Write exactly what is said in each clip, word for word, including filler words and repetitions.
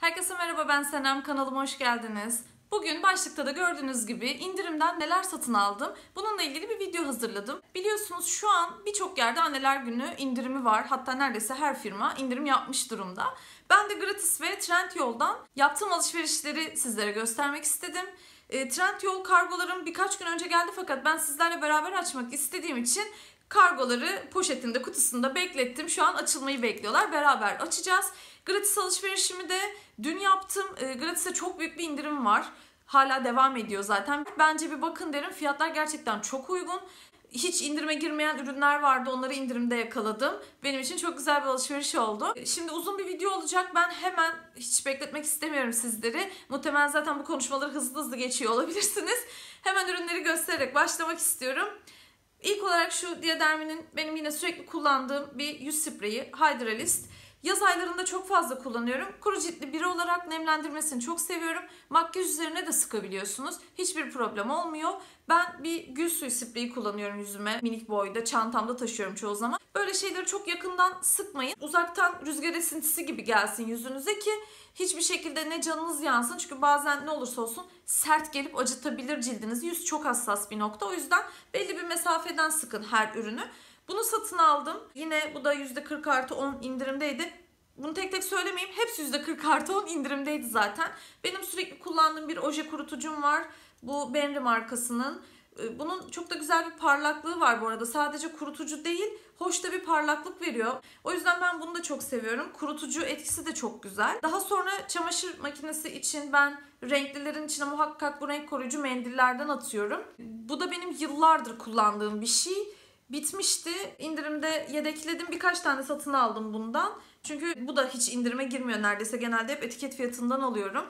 Herkese merhaba, ben Senem, kanalıma hoş geldiniz. Bugün başlıkta da gördüğünüz gibi indirimden neler satın aldım, bununla ilgili bir video hazırladım. Biliyorsunuz şu an birçok yerde Anneler Günü indirimi var. Hatta neredeyse her firma indirim yapmış durumda. Ben de Gratis ve Trendyol'dan yaptığım alışverişleri sizlere göstermek istedim. E, Trendyol kargolarım birkaç gün önce geldi fakat ben sizlerle beraber açmak istediğim için kargoları poşetinde, kutusunda beklettim. Şu an açılmayı bekliyorlar. Beraber açacağız. Gratis alışverişimi de dün yaptım. E, Gratis'e çok büyük bir indirim var. Hala devam ediyor zaten. Bence bir bakın derim. Fiyatlar gerçekten çok uygun. Hiç indirime girmeyen ürünler vardı. Onları indirimde yakaladım. Benim için çok güzel bir alışveriş oldu. Şimdi uzun bir video olacak. Ben hemen hiç bekletmek istemiyorum sizleri. Muhtemelen zaten bu konuşmaları hızlı hızlı geçiyor olabilirsiniz. Hemen ürünleri göstererek başlamak istiyorum. İlk olarak şu Diadermi'nin benim yine sürekli kullandığım bir yüz spreyi Hydralist. Yaz aylarında çok fazla kullanıyorum. Kuru ciltli biri olarak nemlendirmesini çok seviyorum. Makyaj üzerine de sıkabiliyorsunuz. Hiçbir problem olmuyor. Ben bir gül suyu spreyi kullanıyorum yüzüme. Minik boyda, çantamda taşıyorum çoğu zaman. Böyle şeyleri çok yakından sıkmayın. Uzaktan rüzgar esintisi gibi gelsin yüzünüze ki hiçbir şekilde ne canınız yansın. Çünkü bazen ne olursa olsun sert gelip acıtabilir cildinizi. Yüz çok hassas bir nokta. O yüzden belli bir mesafeden sıkın her ürünü. Bunu satın aldım. Yine bu da yüzde kırk artı on indirimdeydi. Bunu tek tek söylemeyeyim. Hepsi yüzde kırk artı on indirimdeydi zaten. Benim sürekli kullandığım bir oje kurutucum var. Bu Benri markasının. Bunun çok da güzel bir parlaklığı var bu arada. Sadece kurutucu değil, hoş da bir parlaklık veriyor. O yüzden ben bunu da çok seviyorum. Kurutucu etkisi de çok güzel. Daha sonra çamaşır makinesi için ben renklilerin içine muhakkak bu renk koruyucu mendillerden atıyorum. Bu da benim yıllardır kullandığım bir şey. Bitmişti. İndirimde yedekledim. Birkaç tane satın aldım bundan. Çünkü bu da hiç indirime girmiyor neredeyse. Genelde hep etiket fiyatından alıyorum.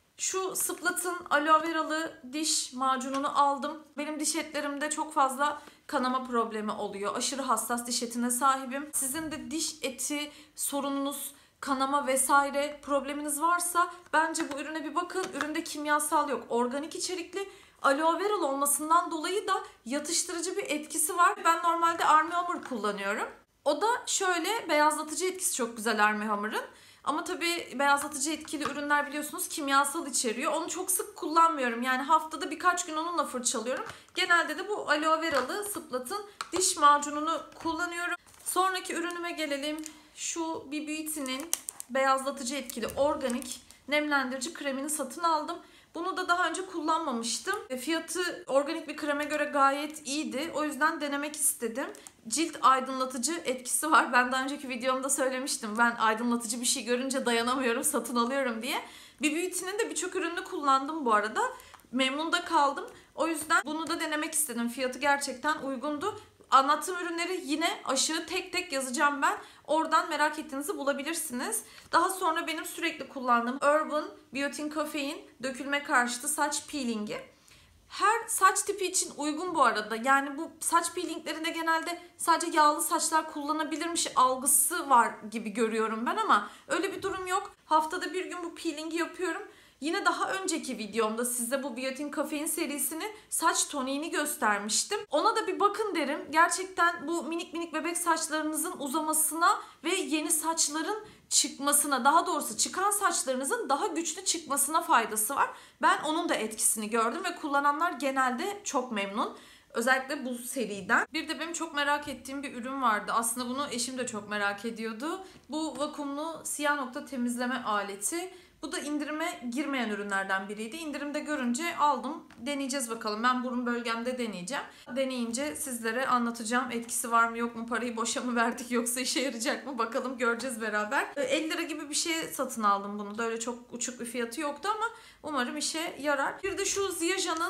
Şu Splat'ın aloe veralı diş macununu aldım. Benim diş etlerimde çok fazla kanama problemi oluyor. Aşırı hassas diş etine sahibim. Sizin de diş eti sorununuz, kanama vesaire probleminiz varsa bence bu ürüne bir bakın. Üründe kimyasal yok. Organik içerikli. Aloe veralı olmasından dolayı da yatıştırıcı bir etkisi var. Ben normalde Army Hammer kullanıyorum. O da şöyle, beyazlatıcı etkisi çok güzel Army Hammer'ın. Ama tabii beyazlatıcı etkili ürünler biliyorsunuz kimyasal içeriyor. Onu çok sık kullanmıyorum. Yani haftada birkaç gün onunla fırçalıyorum. Genelde de bu aloe veralı Splat'ın diş macununu kullanıyorum. Sonraki ürünüme gelelim. Şu B Beauty'nin beyazlatıcı etkili organik nemlendirici kremini satın aldım. Bunu da daha önce kullanmamıştım. Fiyatı organik bir kreme göre gayet iyiydi. O yüzden denemek istedim. Cilt aydınlatıcı etkisi var. Ben daha önceki videomda söylemiştim. Ben aydınlatıcı bir şey görünce dayanamıyorum, satın alıyorum diye. B Beauty'nin de birçok ürününü kullandım bu arada. Memnun da kaldım. O yüzden bunu da denemek istedim. Fiyatı gerçekten uygundu. Anlattığım ürünleri yine aşağı tek tek yazacağım ben. Oradan merak ettiğinizi bulabilirsiniz. Daha sonra benim sürekli kullandığım Urban Biotin Kafein dökülme karşıtı saç peelingi. Her saç tipi için uygun bu arada. Yani bu saç peelinglerinde genelde sadece yağlı saçlar kullanabilirmiş algısı var gibi görüyorum ben ama öyle bir durum yok. Haftada bir gün bu peelingi yapıyorum. Yine daha önceki videomda size bu Biotin Kafein serisinin saç toniğini göstermiştim. Ona da bir bakın derim. Gerçekten bu minik minik bebek saçlarınızın uzamasına ve yeni saçların çıkmasına, daha doğrusu çıkan saçlarınızın daha güçlü çıkmasına faydası var. Ben onun da etkisini gördüm ve kullananlar genelde çok memnun. Özellikle bu seriden. Bir de benim çok merak ettiğim bir ürün vardı. Aslında bunu eşim de çok merak ediyordu. Bu vakumlu siyah nokta temizleme aleti. Bu da indirime girmeyen ürünlerden biriydi. İndirimde görünce aldım. Deneyeceğiz bakalım. Ben burun bölgemde deneyeceğim. Deneyince sizlere anlatacağım. Etkisi var mı yok mu? Parayı boşa mı verdik yoksa işe yarayacak mı? Bakalım, göreceğiz beraber. elli lira gibi bir şey satın aldım bunu da. Öyle çok uçuk bir fiyatı yoktu ama umarım işe yarar. Bir de şu Ziaja'nın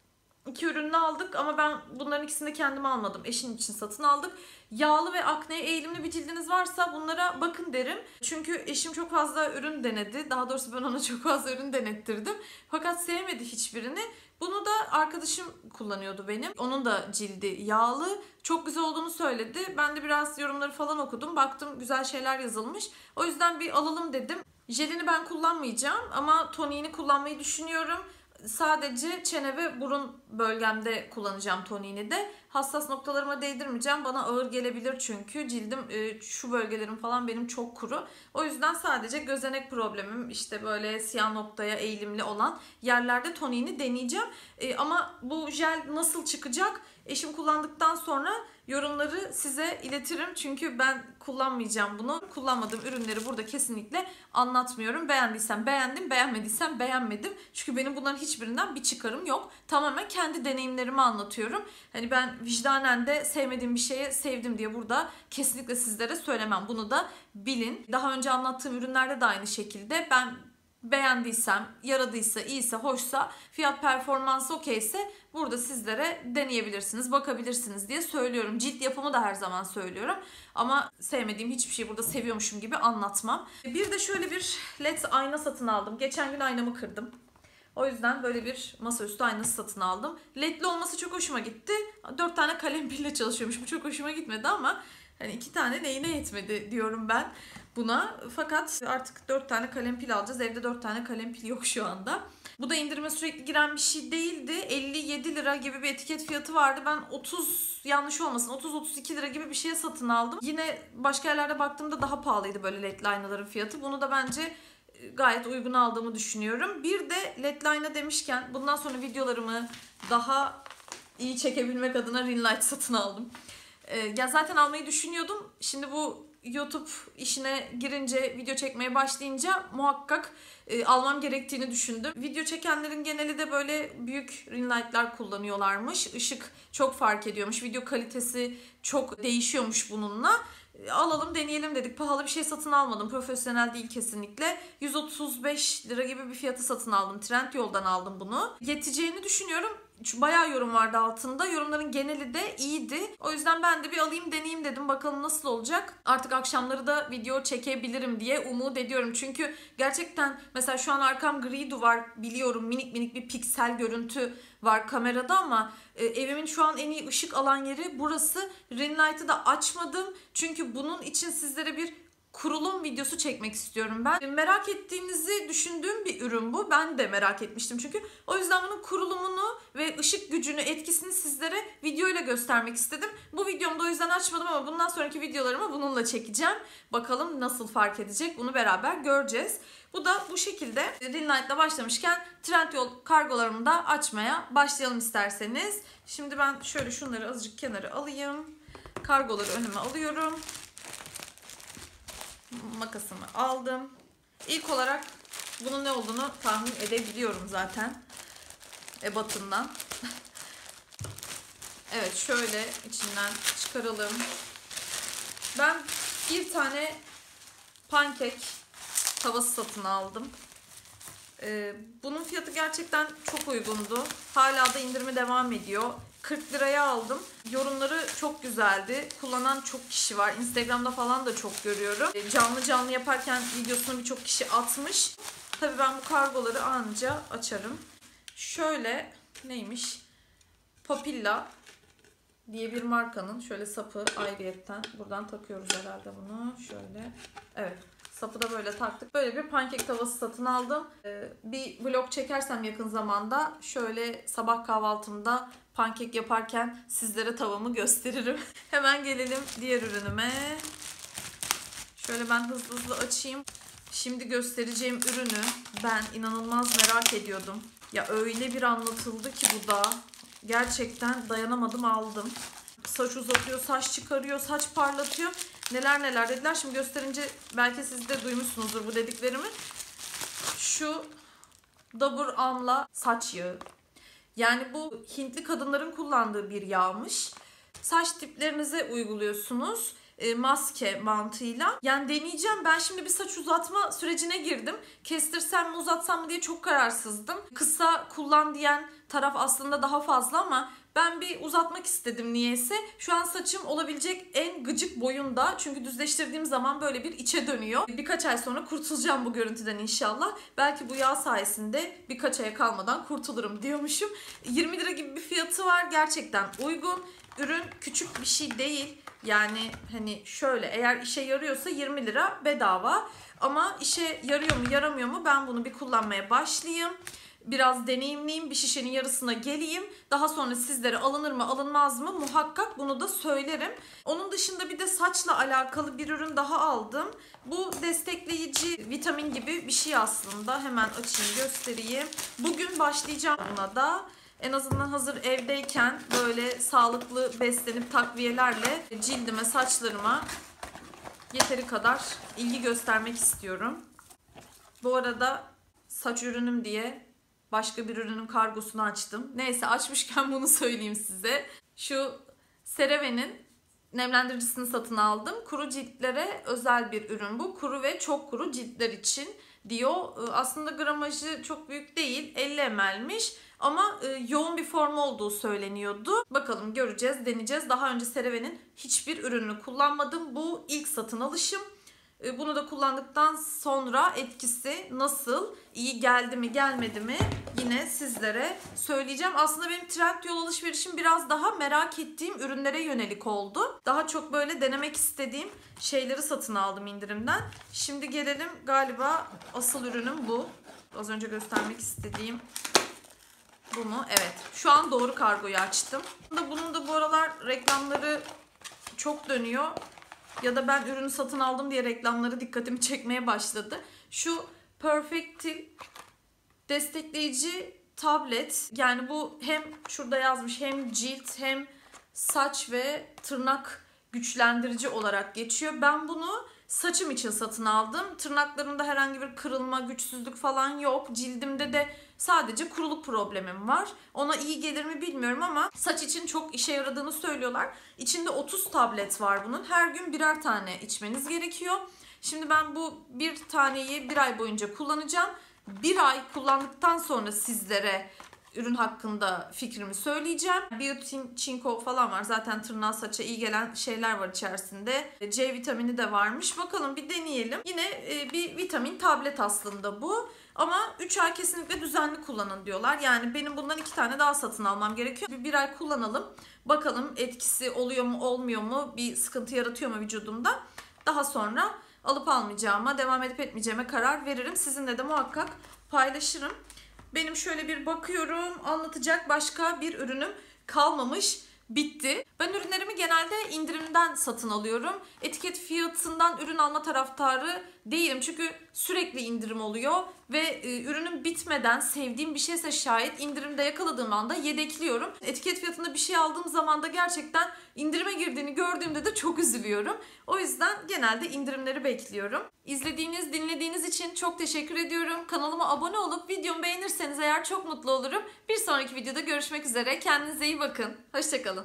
İki ürününü aldık ama ben bunların ikisini de kendim almadım. Eşim için satın aldık. Yağlı ve akneye eğilimli bir cildiniz varsa bunlara bakın derim. Çünkü eşim çok fazla ürün denedi. Daha doğrusu ben ona çok fazla ürün denettirdim. Fakat sevmedi hiçbirini. Bunu da arkadaşım kullanıyordu benim. Onun da cildi yağlı. Çok güzel olduğunu söyledi. Ben de biraz yorumları falan okudum. Baktım güzel şeyler yazılmış. O yüzden bir alalım dedim. Jelini ben kullanmayacağım ama toniğini kullanmayı düşünüyorum. Sadece çene ve burun bölgemde kullanacağım toniğini de. Hassas noktalarıma değdirmeyeceğim. Bana ağır gelebilir çünkü cildim şu bölgelerim falan benim çok kuru. O yüzden sadece gözenek problemim, işte böyle siyah noktaya eğilimli olan yerlerde toniğini deneyeceğim. Ama bu jel nasıl çıkacak? Eşim kullandıktan sonra yorumları size iletirim. Çünkü ben kullanmayacağım bunu. Kullanmadığım ürünleri burada kesinlikle anlatmıyorum. Beğendiysem beğendim, beğenmediysem beğenmedim. Çünkü benim bunların hiçbirinden bir çıkarım yok. Tamamen kendi deneyimlerimi anlatıyorum. Hani ben vicdanen de sevmediğim bir şeye sevdim diye burada kesinlikle sizlere söylemem. Bunu da bilin. Daha önce anlattığım ürünlerde de aynı şekilde ben beğendiysem, yaradıysa, iyiyse, hoşsa, fiyat performansı okeyse burada sizlere deneyebilirsiniz, bakabilirsiniz diye söylüyorum. Cilt yapımı da her zaman söylüyorum. Ama sevmediğim hiçbir şeyi burada seviyormuşum gibi anlatmam. Bir de şöyle bir led ayna satın aldım. Geçen gün aynamı kırdım. O yüzden böyle bir masaüstü aynası satın aldım. Ledli olması çok hoşuma gitti. Dört tane kalem pille çalışıyormuş. Bu çok hoşuma gitmedi ama hani iki tane neyine yetmedi diyorum ben buna. Fakat artık dört tane kalem pil alacağız. Evde dört tane kalem pil yok şu anda. Bu da indirime sürekli giren bir şey değildi. elli yedi lira gibi bir etiket fiyatı vardı. Ben otuz, yanlış olmasın, otuz otuz iki lira gibi bir şeye satın aldım. Yine başka yerlerde baktığımda daha pahalıydı böyle ledli aynaların fiyatı. Bunu da bence gayet uygun aldığımı düşünüyorum. Bir de ledli ayna demişken bundan sonra videolarımı daha iyi çekebilmek adına ring light satın aldım. Ee, ya zaten almayı düşünüyordum. Şimdi bu YouTube işine girince, video çekmeye başlayınca muhakkak e, almam gerektiğini düşündüm. Video çekenlerin geneli de böyle büyük ring light'lar kullanıyorlarmış. Işık çok fark ediyormuş. Video kalitesi çok değişiyormuş bununla. Alalım, deneyelim dedik. Pahalı bir şey satın almadım. Profesyonel değil kesinlikle. yüz otuz beş lira gibi bir fiyatı satın aldım. Trendyol'dan aldım bunu. Yeteceğini düşünüyorum. Bayağı yorum vardı altında. Yorumların geneli de iyiydi. O yüzden ben de bir alayım deneyeyim dedim. Bakalım nasıl olacak. Artık akşamları da video çekebilirim diye umut ediyorum. Çünkü gerçekten mesela şu an arkam gri duvar, biliyorum minik minik bir piksel görüntü var kamerada ama e, evimin şu an en iyi ışık alan yeri burası. Ring light'ı da açmadım. Çünkü bunun için sizlere bir kurulum videosu çekmek istiyorum ben. Merak ettiğinizi düşündüğüm bir ürün bu. Ben de merak etmiştim çünkü. O yüzden bunun kurulumunu ve ışık gücünü, etkisini sizlere videoyla göstermek istedim. Bu videomu da o yüzden açmadım ama bundan sonraki videolarımı bununla çekeceğim. Bakalım nasıl fark edecek, bunu beraber göreceğiz. Bu da bu şekilde. Ring light'la başlamışken Trendyol kargolarımı da açmaya başlayalım isterseniz. Şimdi ben şöyle şunları azıcık kenara alayım. Kargoları önüme alıyorum. Makasımı aldım. İlk olarak bunun ne olduğunu tahmin edebiliyorum zaten. Ebatından. Evet, şöyle içinden çıkaralım. Ben bir tane pankek tavası satın aldım. Ee, bunun fiyatı gerçekten çok uygundu. Hala da indirimi devam ediyor. kırk liraya aldım. Yorumları çok güzeldi. Kullanan çok kişi var. Instagram'da falan da çok görüyorum. Canlı canlı yaparken videosunu birçok kişi atmış. Tabii ben bu kargoları anca açarım. Şöyle neymiş? Papilla diye bir markanın şöyle sapı ayrıyetten buradan takıyoruz herhalde bunu. Şöyle. Evet. Sapı da böyle taktık. Böyle bir pankek tavası satın aldım. Ee, bir vlog çekersem yakın zamanda şöyle sabah kahvaltımda pankek yaparken sizlere tavamı gösteririm. Hemen gelelim diğer ürünüme. Şöyle ben hızlı hızlı açayım. Şimdi göstereceğim ürünü ben inanılmaz merak ediyordum. Ya öyle bir anlatıldı ki bu da. Gerçekten dayanamadım, aldım. Saç uzatıyor, saç çıkarıyor, saç parlatıyor. Neler neler dediler. Şimdi gösterince belki siz de duymuşsunuzdur bu dediklerimi. Şu Dabur Amla saç yağı. Yani bu Hintli kadınların kullandığı bir yağmış. Saç diplerinize uyguluyorsunuz. E, maske mantığıyla. Yani deneyeceğim. Ben şimdi bir saç uzatma sürecine girdim. Kestirsem mi uzatsam mı diye çok kararsızdım. Kısa kullan diyen taraf aslında daha fazla ama ben bir uzatmak istedim niyeyse. Şu an saçım olabilecek en gıcık boyunda. Çünkü düzleştirdiğim zaman böyle bir içe dönüyor. Birkaç ay sonra kurtulacağım bu görüntüden inşallah. Belki bu yağ sayesinde birkaç aya kalmadan kurtulurum diyormuşum. yirmi lira gibi bir fiyatı var. Gerçekten uygun. Ürün küçük bir şey değil. Yani hani şöyle, eğer işe yarıyorsa yirmi lira bedava. Ama işe yarıyor mu yaramıyor mu ben bunu bir kullanmaya başlayayım. biraz deneyimleyeyim, bir şişenin yarısına geleyim. Daha sonra sizlere alınır mı alınmaz mı muhakkak bunu da söylerim. Onun dışında bir de saçla alakalı bir ürün daha aldım. Bu destekleyici vitamin gibi bir şey aslında. Hemen açayım göstereyim. Bugün başlayacağım buna da. En azından hazır evdeyken böyle sağlıklı beslenip takviyelerle cildime, saçlarıma yeteri kadar ilgi göstermek istiyorum. Bu arada saç ürünüm diye başka bir ürünün kargosunu açtım. Neyse, açmışken bunu söyleyeyim size. Şu CeraVe'nin nemlendiricisini satın aldım. Kuru ciltlere özel bir ürün bu. Kuru ve çok kuru ciltler için diyor. Aslında gramajı çok büyük değil. elli mililitre'miş. Ama yoğun bir form olduğu söyleniyordu. Bakalım, göreceğiz, deneyeceğiz. Daha önce CeraVe'nin hiçbir ürününü kullanmadım. Bu ilk satın alışım. Bunu da kullandıktan sonra etkisi nasıl, iyi geldi mi gelmedi mi yine sizlere söyleyeceğim. Aslında benim Trendyol alışverişim biraz daha merak ettiğim ürünlere yönelik oldu. Daha çok böyle denemek istediğim şeyleri satın aldım indirimden. Şimdi gelelim, galiba asıl ürünüm bu. Az önce göstermek istediğim bu mu? Evet. Şu an doğru kargoyu açtım. Bunun da bu aralar reklamları çok dönüyor. Ya da ben ürünü satın aldım diye reklamları dikkatimi çekmeye başladı. Şu Perfectil destekleyici tablet. Yani bu hem şurada yazmış hem cilt hem saç ve tırnak güçlendirici olarak geçiyor. Ben bunu saçım için satın aldım. Tırnaklarımda herhangi bir kırılma, güçsüzlük falan yok. Cildimde de sadece kuruluk problemim var. Ona iyi gelir mi bilmiyorum ama saç için çok işe yaradığını söylüyorlar. İçinde otuz tablet var bunun. Her gün birer tane içmeniz gerekiyor. Şimdi ben bu bir taneyi bir ay boyunca kullanacağım. Bir ay kullandıktan sonra sizlere ürün hakkında fikrimi söyleyeceğim. Biotin, çinko falan var. Zaten tırnağa, saça iyi gelen şeyler var içerisinde. C vitamini de varmış. Bakalım, bir deneyelim. Yine bir vitamin tablet aslında bu. Ama üç ay kesinlikle düzenli kullanın diyorlar. Yani benim bundan iki tane daha satın almam gerekiyor. Bir, bir ay kullanalım. Bakalım etkisi oluyor mu olmuyor mu? Bir sıkıntı yaratıyor mu vücudumda? Daha sonra alıp almayacağıma, devam edip etmeyeceğime karar veririm. Sizinle de muhakkak paylaşırım. Benim şöyle bir bakıyorum, anlatacak başka bir ürünüm kalmamış, bitti. Ben ürünlerimi genelde indirimden satın alıyorum. Etiket fiyatından ürün alma taraftarı değilim. Çünkü sürekli indirim oluyor ve e, ürünüm bitmeden sevdiğim bir şeyse şayet indirimde yakaladığım anda yedekliyorum. Etiket fiyatında bir şey aldığım zaman da gerçekten indirime girdiğini gördüğümde de çok üzülüyorum. O yüzden genelde indirimleri bekliyorum. İzlediğiniz, dinlediğiniz için çok teşekkür ediyorum. Kanalıma abone olup videomu beğenirseniz eğer çok mutlu olurum. Bir sonraki videoda görüşmek üzere. Kendinize iyi bakın. Hoşça kalın.